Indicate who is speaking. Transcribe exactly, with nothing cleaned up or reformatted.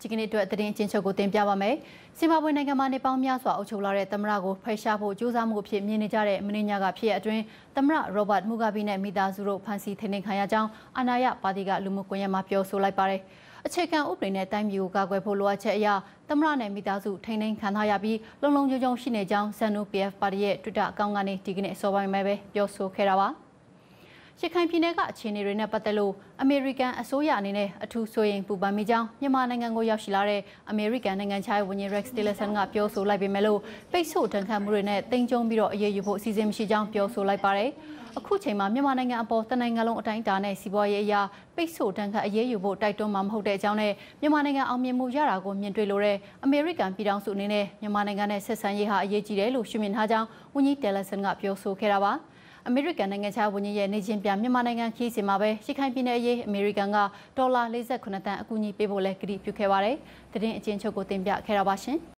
Speaker 1: ကနေ့အတွက်သတင်းချင်းချုပ်ကိုတင်ပြပါမယ်။ဇင်ဘာဘွေနိုင်ငံမှာနေပေါင်းများစွာအုပ်ချုပ်လာတဲ့သမ္မတကိုဖယ်ရှားဖို့ကြိုးစားမှုအဖြစ်မြင်နေကြတဲ့မင်းညကဖြစ်ရအတွင်းသမ္မတရောဘတ်မူဂါဘီနဲ့မိသားစုတို့ဖမ်းဆီးထိန်းသိမ်းခံရကြောင်းအာဏာရပါတီကလူမှုကွန်ရက်မှာပြောဆိုလိုက်ပါတယ်။အခြေခံဥပဒေနဲ့တိုင်းပြည်ကိုကာကွယ်ဖို့လိုအပ်ချက်အရသမ္မတနဲ့မိသားစုထိန်းသိမ်းခံထားရပြီးလုံလုံခြုံခြုံရှိနေကြောင်းဇန်နူ ပီ အက်ဖ် ပါတီရဲ့ Twitter အကောင့်ကနေဒီကနေ့အစောပိုင်းမှာပဲပြောဆိုခဲ့တာပါ။ရခိုင်ပြည်နယ်ကအခြေအနေတွေနဲ့ပတ်သက်လို့အမေရိကန်အစိုးရအနေနဲ့အထူးစိုးရိမ်ပူပန်မိကြောင်းမြန်မာနိုင်ငံကိုရောက်ရှိလာတဲ့အမေရိကန်နိုင်ငံခြားရေးဝန်ကြီး Rex Tillerson ကပြောဆိုလိုက်ပေမဲ့လို့ပိတ်ဆို့တန်ခတ်မှုတွေနဲ့တင်ကြုံပြီးတော့အရေးယူဖို့အစီအစဉ်မရှိကြောင်းပြောဆိုလိုက်ပါတယ်။အခုချိန်မှာမြန်မာနိုင်ငံအပေါ်တနိုင်ငံလုံးအတိုင်းအတာနဲ့စီးပွားရေးအရာပိတ်ဆို့တန်ခတ်အရေးယူဖို့တိုက်တွန်းမှာမဟုတ်တဲ့အကြောင်းနဲ့မြန်မာနိုင်ငံအောင်မြင်မှုရတာကိုမြင်တွေ့လို့တဲ့အမေရိကန်ပြည်ထောင်စုအနေနဲ့မြန်မာနိုင်ငံနဲ့ဆက်ဆံရေးဟာအရေးကြီးတယ်လို့ရှုမြင်ထားကြောင်းဝန်ကြီး Tillerson ကပြောဆိုခဲ့တာပါ။အမေရိကန်နိုင်ငံခြားဝန်ကြီးရဲ့နေချင်းပြမြန်မာနိုင်ငံခီးစဉ်မှာပဲရခိုင်ပြည်နယ်အရေးအမေရိကန်ကဒေါ်လာ၄၈တန်အကူအညီပေးဖို့လဲကတိပြုခဲ့ပါတယ်။သတင်းအကျဉ်းချုပ်ကိုတင်ပြခဲ့တာပါရှင်။